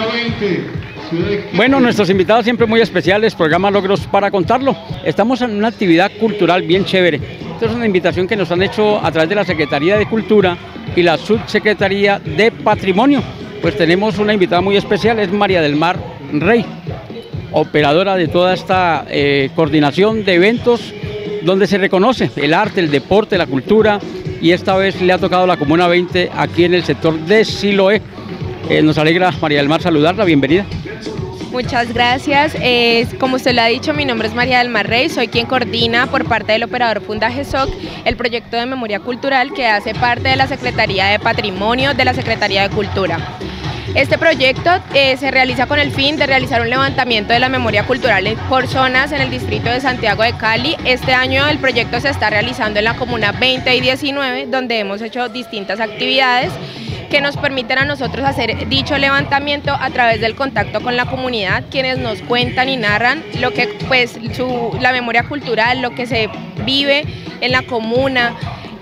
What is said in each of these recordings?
Bueno, nuestros invitados siempre muy especiales, programa Logros para Contarlo. Estamos en una actividad cultural bien chévere. Esta es una invitación que nos han hecho a través de la Secretaría de Cultura y la Subsecretaría de Patrimonio. Pues tenemos una invitada muy especial, es María del Mar Rey, operadora de toda esta coordinación de eventos donde se reconoce el arte, el deporte, la cultura, y esta vez le ha tocado la Comuna 20 aquí en el sector de Siloé. Nos alegra, María del Mar, saludarla, bienvenida. Muchas gracias. Como usted lo ha dicho, mi nombre es María del Mar Rey, soy quien coordina por parte del operador Fundagesoc el proyecto de memoria cultural que hace parte de la Secretaría de Patrimonio de la Secretaría de Cultura. Este proyecto se realiza con el fin de realizar un levantamiento de la memoria cultural por zonas en el distrito de Santiago de Cali. Este año el proyecto se está realizando en la Comuna 20 y 19, donde hemos hecho distintas actividades que nos permiten a nosotros hacer dicho levantamiento a través del contacto con la comunidad, quienes nos cuentan y narran lo que la memoria cultural, lo que se vive en la comuna,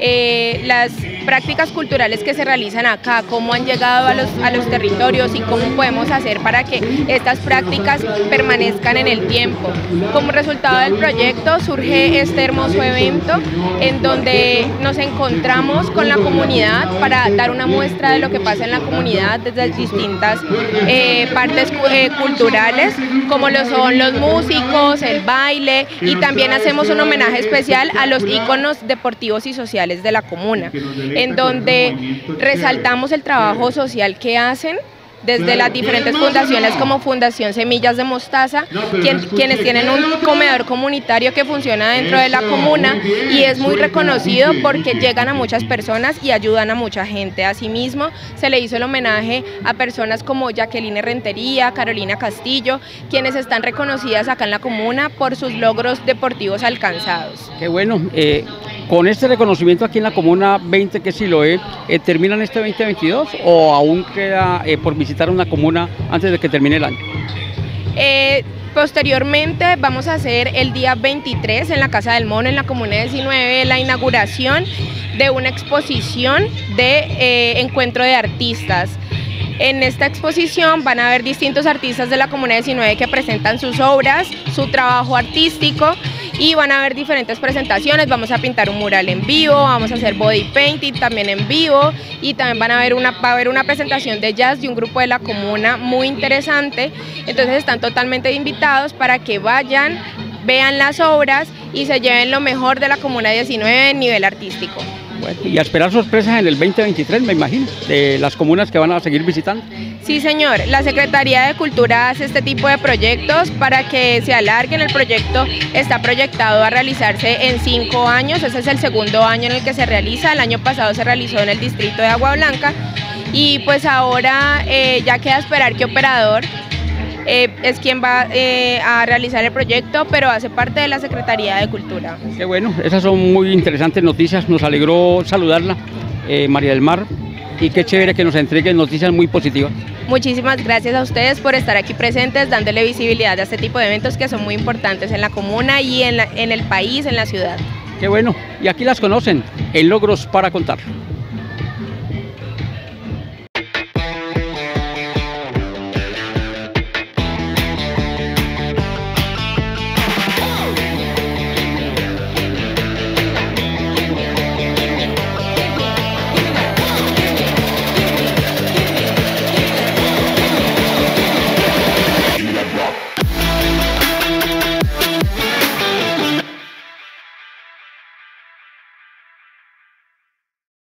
las prácticas culturales que se realizan acá, cómo han llegado a los territorios y cómo podemos hacer para que estas prácticas permanezcan en el tiempo. Como resultado del proyecto surge este hermoso evento en donde nos encontramos con la comunidad para dar una muestra de lo que pasa en la comunidad desde distintas partes culturales, como lo son los músicos, el baile, y también hacemos un homenaje especial a los íconos deportivos y sociales de la comuna, en donde resaltamos el trabajo social que hacen desde las diferentes fundaciones como Fundación Semillas de Mostaza, quienes tienen un comedor comunitario que funciona dentro de la comuna y es muy reconocido porque llegan a muchas personas y ayudan a mucha gente. Asimismo, se le hizo el homenaje a personas como Jacqueline Rentería, Carolina Castillo, quienes están reconocidas acá en la comuna por sus logros deportivos alcanzados. Qué bueno. Con este reconocimiento aquí en la Comuna 20, que es Siloé, ¿terminan este 2022 o aún queda por visitar una comuna antes de que termine el año? Posteriormente vamos a hacer el día 23 en la Casa del Mono, en la Comuna 19, la inauguración de una exposición de encuentro de artistas. En esta exposición van a haber distintos artistas de la Comuna 19 que presentan sus obras, su trabajo artístico, y van a haber diferentes presentaciones. Vamos a pintar un mural en vivo, vamos a hacer body painting también en vivo, y también va a haber una presentación de jazz de un grupo de la comuna muy interesante. Entonces están totalmente invitados para que vayan, vean las obras y se lleven lo mejor de la Comuna 19 en nivel artístico. Bueno, y a esperar sorpresas en el 2023, me imagino, de las comunas que van a seguir visitando. Sí, señor. La Secretaría de Cultura hace este tipo de proyectos para que se alarguen. El proyecto está proyectado a realizarse en 5 años. Ese es el segundo año en el que se realiza. El año pasado se realizó en el distrito de Agua Blanca. Y pues ahora ya queda esperar qué operador es quien va a realizar el proyecto, pero hace parte de la Secretaría de Cultura. Qué bueno, esas son muy interesantes noticias, nos alegró saludarla, María del Mar, y qué chévere que nos entreguen noticias muy positivas. Muchísimas gracias a ustedes por estar aquí presentes, dándole visibilidad a este tipo de eventos que son muy importantes en la comuna y en el país, en la ciudad. Qué bueno, y aquí las conocen, en Logros para Contarlo.